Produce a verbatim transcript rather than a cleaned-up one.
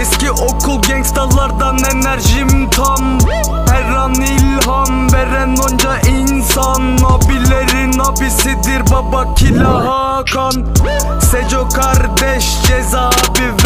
Eski okul gangstalardan enerjim tam. Her an ilham veren onca insan. Abilerin abisidir baba Killa Hakan. Seco kardeş Ceza abi